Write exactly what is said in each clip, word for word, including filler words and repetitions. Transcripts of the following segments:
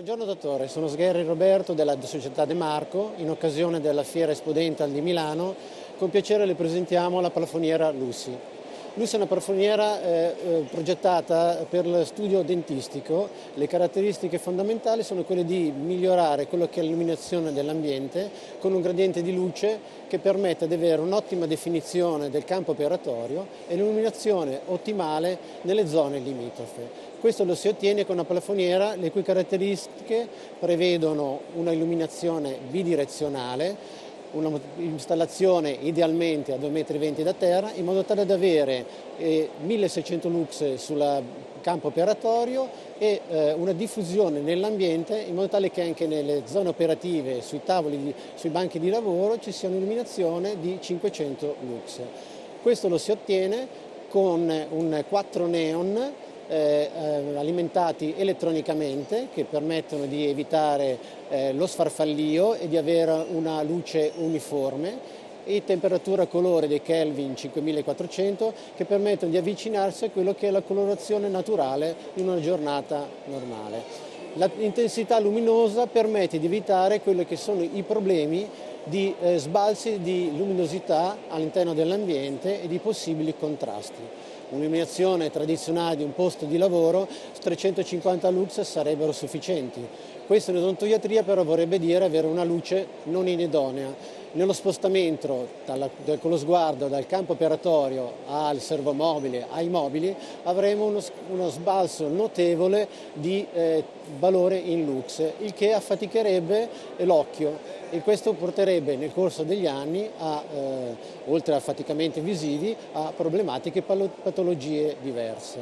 Buongiorno dottore, sono Sgherri Roberto della società De Marco. In occasione della Fiera Expo Dental di Milano, con piacere le presentiamo la plafoniera Lucy. Lucy è una plafoniera eh, progettata per lo studio dentistico. Le caratteristiche fondamentali sono quelle di migliorare quello che è l'illuminazione dell'ambiente con un gradiente di luce che permette di avere un'ottima definizione del campo operatorio e l'illuminazione ottimale nelle zone limitrofe. Questo lo si ottiene con una plafoniera le cui caratteristiche prevedono una illuminazione bidirezionale, un'installazione idealmente a due virgola venti metri da terra, in modo tale da avere eh, milleseicento lux sul campo operatorio e eh, una diffusione nell'ambiente, in modo tale che anche nelle zone operative, sui tavoli, di, sui banchi di lavoro, ci sia un'illuminazione di cinquecento lux. Questo lo si ottiene con un quattro neon Eh, eh, alimentati elettronicamente, che permettono di evitare eh, lo sfarfallio e di avere una luce uniforme, e temperatura colore dei Kelvin cinquemilaquattrocento, che permettono di avvicinarsi a quello che è la colorazione naturale in una giornata normale. L'intensità luminosa permette di evitare quelli che sono i problemi di eh, sbalzi di luminosità all'interno dell'ambiente e di possibili contrasti. Un'illuminazione tradizionale di un posto di lavoro, trecentocinquanta lux sarebbero sufficienti. Questo in odontoiatria però vorrebbe dire avere una luce non inidonea. Nello spostamento dalla, del, con lo sguardo dal campo operatorio al servomobile ai mobili avremo uno, uno sbalzo notevole di eh, valore in lux, il che affaticherebbe l'occhio, e questo porterebbe nel corso degli anni, a, eh, oltre a affaticamenti visivi, a problematiche e patologie diverse.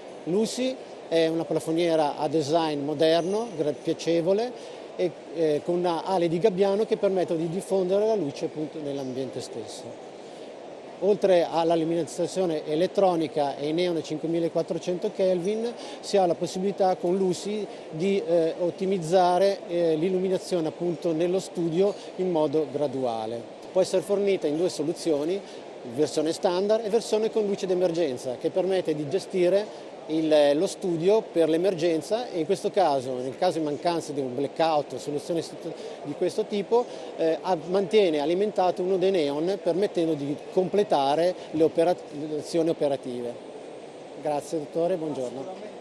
Lucy è una plafoniera a design moderno, piacevole, e eh, con una ale di gabbiano che permettono di diffondere la luce appunto nell'ambiente stesso. Oltre all'illuminazione elettronica e i neon cinquemilaquattrocento Kelvin, si ha la possibilità con Lucy di eh, ottimizzare eh, l'illuminazione appunto nello studio in modo graduale. Può essere fornita in due soluzioni, versione standard e versione con luce d'emergenza, che permette di gestire Il, lo studio per l'emergenza, e in questo caso, nel caso di mancanza di un blackout o soluzione di questo tipo, eh, mantiene alimentato uno dei neon, permettendo di completare le operazioni operative. Grazie dottore, buongiorno.